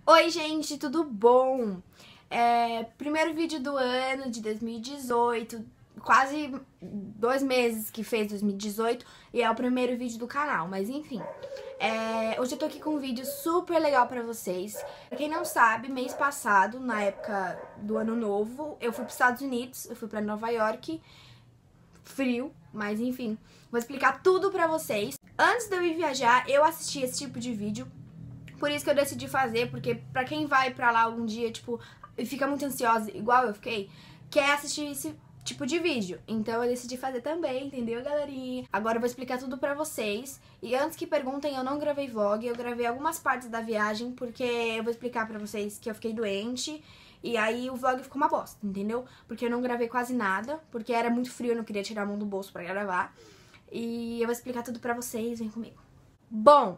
Oi, gente, tudo bom? Primeiro vídeo do ano de 2018, quase 2 meses que fez 2018 e é o primeiro vídeo do canal, mas enfim. Hoje eu tô aqui com um vídeo super legal pra vocês. Pra quem não sabe, mês passado, na época do ano novo, eu fui pros Estados Unidos, eu fui pra Nova York, frio, mas enfim. Vou explicar tudo pra vocês. Antes de eu ir viajar, eu assisti esse tipo de vídeo. Por isso que eu decidi fazer, porque pra quem vai pra lá algum dia, tipo, e fica muito ansiosa, igual eu fiquei, quer assistir esse tipo de vídeo. Então eu decidi fazer também, entendeu, galerinha? Agora eu vou explicar tudo pra vocês. E antes que perguntem, eu não gravei vlog, eu gravei algumas partes da viagem, porque eu vou explicar pra vocês que eu fiquei doente. E aí o vlog ficou uma bosta, entendeu? Porque eu não gravei quase nada, porque era muito frio, eu não queria tirar a mão do bolso pra gravar. E eu vou explicar tudo pra vocês, vem comigo. Bom,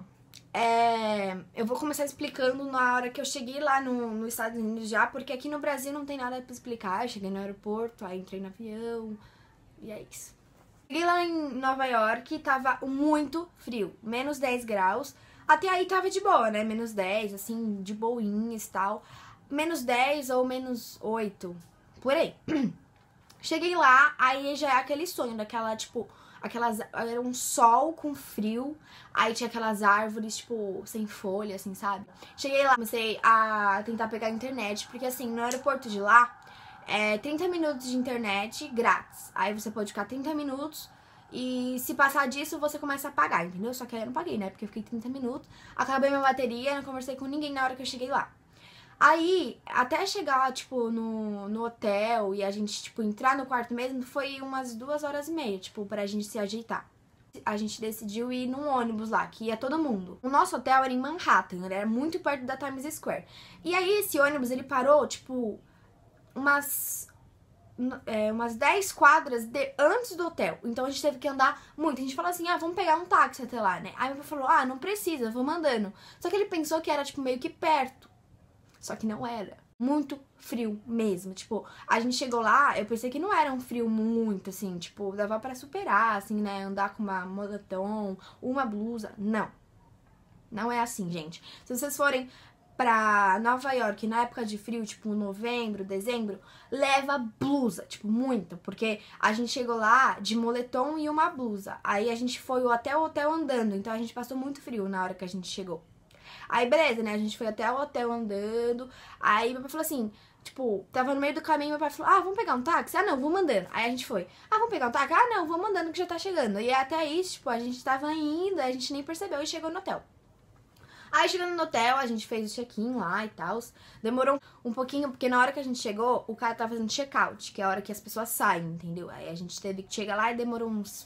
eu vou começar explicando na hora que eu cheguei lá nos Estados Unidos já, porque aqui no Brasil não tem nada pra explicar. Eu cheguei no aeroporto, aí entrei no avião, e é isso. Cheguei lá em Nova York, tava muito frio, menos 10 graus. Até aí tava de boa, né? Menos 10, assim, de boinhas e tal. Menos 10 ou menos 8, por aí. Cheguei lá, aí já é aquele sonho daquela, tipo, era um sol com frio, aí tinha aquelas árvores, tipo, sem folha, assim, sabe? Cheguei lá, comecei a tentar pegar a internet, porque assim, no aeroporto de lá, 30 minutos de internet grátis. Aí você pode ficar 30 minutos e se passar disso, você começa a pagar, entendeu? Só que aí eu não paguei, né? Porque eu fiquei 30 minutos, acabei minha bateria, não conversei com ninguém na hora que eu cheguei lá. Aí, até chegar, tipo, no hotel e a gente, tipo, entrar no quarto mesmo, foi umas 2h30, tipo, pra gente se ajeitar. A gente decidiu ir num ônibus lá, que ia todo mundo. O nosso hotel era em Manhattan, ele era muito perto da Times Square. E aí, esse ônibus, ele parou, tipo, umas 10 quadras antes do hotel. Então, a gente teve que andar muito. A gente falou assim, vamos pegar um táxi até lá, né? Aí, meu pai falou, não precisa, vamos andando. Só que ele pensou que era, tipo, meio que perto. Só que não era. Muito frio mesmo. Tipo, a gente chegou lá, eu pensei que não era um frio muito, assim, tipo, dava pra superar, assim, né? Andar com uma moletom, uma blusa. Não. Não é assim, gente. Se vocês forem pra Nova York na época de frio, tipo novembro, dezembro, leva blusa, tipo, muita. Porque a gente chegou lá de moletom e uma blusa. Aí a gente foi até o hotel andando, então a gente passou muito frio na hora que a gente chegou. Aí, beleza, né? A gente foi até o hotel andando. Aí, meu pai falou assim, tipo, tava no meio do caminho, meu pai falou, vamos pegar um táxi? Não, vamos andando. Aí a gente foi, vamos pegar um táxi? Não, vamos andando que já tá chegando. E até isso, tipo, a gente tava indo, a gente nem percebeu e chegou no hotel. Aí, chegando no hotel, a gente fez o check-in lá e tal. Demorou um pouquinho, porque na hora que a gente chegou, o cara tava fazendo check-out, que é a hora que as pessoas saem, entendeu? Aí a gente teve que chegar lá e demorou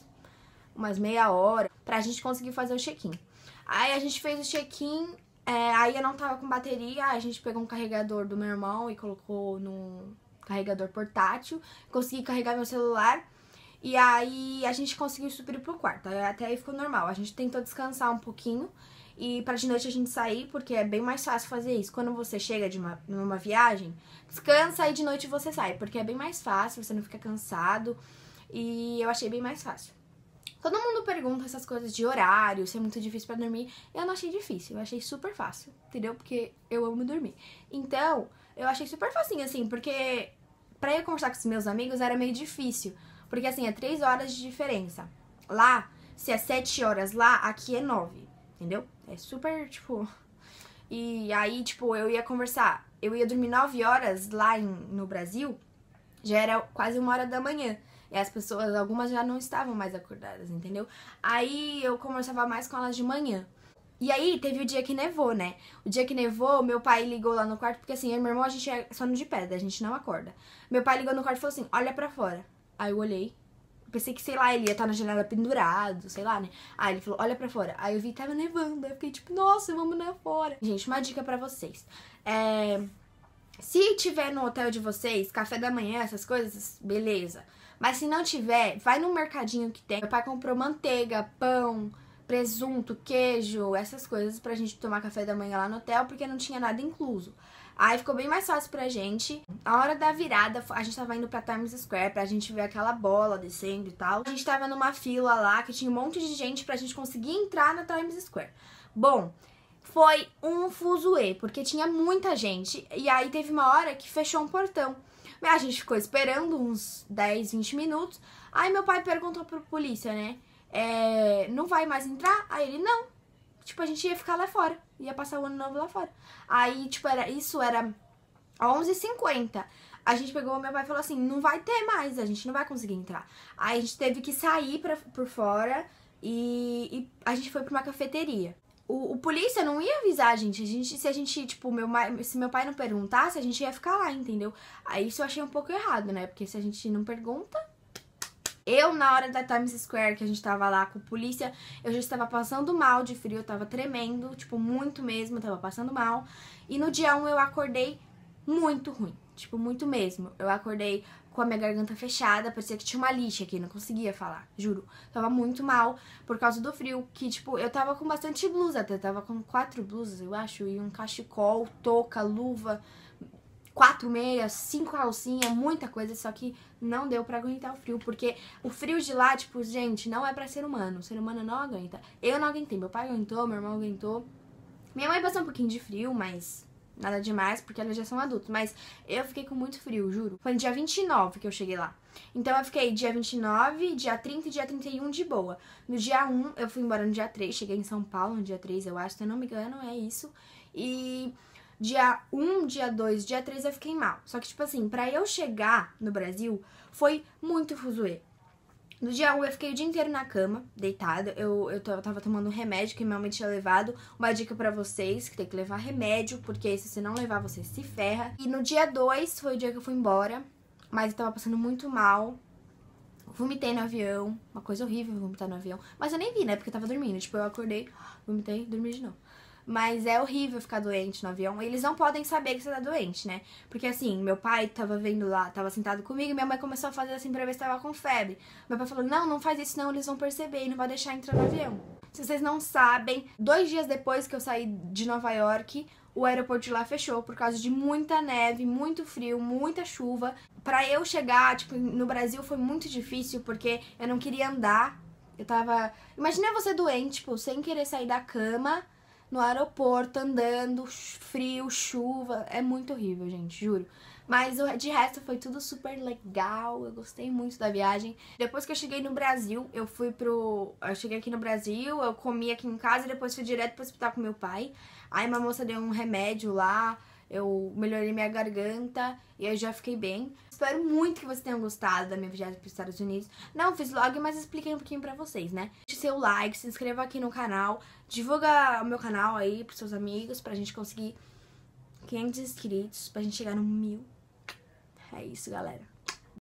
umas meia hora pra gente conseguir fazer o check-in. Aí a gente fez o check-in. Aí eu não tava com bateria, a gente pegou um carregador do meu irmão e colocou no carregador portátil, consegui carregar meu celular e aí a gente conseguiu subir pro quarto, até aí ficou normal. A gente tentou descansar um pouquinho e pra de noite a gente sair, porque é bem mais fácil fazer isso. Quando você chega numa viagem, descansa e de noite você sai, porque é bem mais fácil, você não fica cansado e eu achei bem mais fácil. Todo mundo pergunta essas coisas de horário, se é muito difícil pra dormir. Eu não achei difícil, eu achei super fácil, entendeu? Porque eu amo dormir. Então, eu achei super facinho, assim, porque pra eu conversar com os meus amigos era meio difícil. Porque, assim, é 3 horas de diferença. Lá, se é 7 horas lá, aqui é 9, entendeu? É super, tipo... E aí, tipo, eu ia conversar, eu ia dormir 9 horas lá no Brasil, já era quase 1h da manhã. E as pessoas, algumas já não estavam mais acordadas, entendeu? Aí eu conversava mais com elas de manhã. E aí teve o dia que nevou, né? O dia que nevou, meu pai ligou lá no quarto, porque assim, eu e meu irmão, a gente é sono de pedra, a gente não acorda. Meu pai ligou no quarto e falou assim, olha pra fora. Aí eu olhei, pensei que, sei lá, ele ia estar na janela pendurado, sei lá, né? Aí ele falou, olha pra fora. Aí eu vi que tava nevando, aí eu fiquei tipo, nossa, vamos lá fora. Gente, uma dica pra vocês. Se tiver no hotel de vocês, café da manhã, essas coisas, beleza. Mas se não tiver, vai no mercadinho que tem. Meu pai comprou manteiga, pão, presunto, queijo, essas coisas pra gente tomar café da manhã lá no hotel, porque não tinha nada incluso. Aí ficou bem mais fácil pra gente. A hora da virada, a gente tava indo pra Times Square pra gente ver aquela bola descendo e tal. A gente tava numa fila lá, que tinha um monte de gente pra gente conseguir entrar na Times Square. Bom, Foi um fuzuê, porque tinha muita gente. E aí teve uma hora que fechou um portão. A gente ficou esperando uns 10, 20 minutos. Aí meu pai perguntou pro polícia, né? Não vai mais entrar? Aí ele, não. Tipo, a gente ia ficar lá fora. Ia passar o ano novo lá fora. Aí, tipo, isso era 11h50. A gente pegou, meu pai falou assim, não vai ter mais, a gente não vai conseguir entrar. Aí a gente teve que sair por fora e a gente foi pra uma cafeteria. O polícia não ia avisar a gente, se a gente, tipo, se meu pai não perguntasse, a gente ia ficar lá, entendeu? Aí isso eu achei um pouco errado, né? Porque se a gente não pergunta... Eu, na hora da Times Square, que a gente tava lá com a polícia, eu já estava passando mal de frio, eu tava tremendo, tipo, muito mesmo, eu tava passando mal. E no dia 1 eu acordei muito ruim, tipo, muito mesmo. Eu acordei com a minha garganta fechada, parecia que tinha uma lixa aqui, não conseguia falar, juro. Tava muito mal por causa do frio, que, tipo, eu tava com bastante blusa, até tava com 4 blusas, eu acho, e um cachecol, touca, luva, 4 meias, 5 calcinhas, muita coisa, só que não deu pra aguentar o frio, porque o frio de lá, tipo, gente, não é pra ser humano, o ser humano não aguenta. Eu não aguentei, meu pai aguentou, meu irmão aguentou, minha mãe passou um pouquinho de frio, mas nada demais, porque elas já são adultos, mas eu fiquei com muito frio, juro. Foi no dia 29 que eu cheguei lá. Então eu fiquei dia 29, dia 30 e dia 31 de boa. No dia 1, eu fui embora no dia 3, cheguei em São Paulo no dia 3, eu acho, se eu não me engano, é isso. E dia 1, dia 2, dia 3 eu fiquei mal. Só que, tipo assim, pra eu chegar no Brasil, foi muito fuzuê. No dia 1 eu fiquei o dia inteiro na cama, deitada. Eu tava tomando um remédio que minha mãe tinha levado. Uma dica pra vocês, que tem que levar remédio, porque se você não levar, você se ferra. E no dia 2 foi o dia que eu fui embora, mas eu tava passando muito mal. Vomitei no avião, uma coisa horrível vomitar no avião. Mas eu nem vi, né, porque eu tava dormindo. Tipo, eu acordei, vomitei, dormi de novo. Mas é horrível ficar doente no avião. Eles não podem saber que você tá doente, né? Porque assim, meu pai tava vendo lá, tava sentado comigo e minha mãe começou a fazer assim pra ver se tava com febre. Meu pai falou, não faz isso não, eles vão perceber e não vai deixar entrar no avião. Se vocês não sabem, 2 dias depois que eu saí de Nova York, o aeroporto de lá fechou por causa de muita neve, muito frio, muita chuva. Pra eu chegar, tipo, no Brasil foi muito difícil porque eu não queria andar. Eu tava... Imagina você doente, tipo, sem querer sair da cama... No aeroporto, andando, frio, chuva, é muito horrível, gente, juro. Mas de resto foi tudo super legal, eu gostei muito da viagem. Depois que eu cheguei no Brasil, eu cheguei aqui no Brasil, eu comi aqui em casa e depois fui direto pro hospital com meu pai. Aí uma moça deu um remédio lá, eu melhorei minha garganta e eu já fiquei bem. Espero muito que vocês tenham gostado da minha viagem para os Estados Unidos. Não fiz vlog, mas expliquei um pouquinho pra vocês, né? Deixe seu like, se inscreva aqui no canal, divulga o meu canal aí pros seus amigos, pra gente conseguir 500 inscritos, pra gente chegar no 1000. É isso, galera.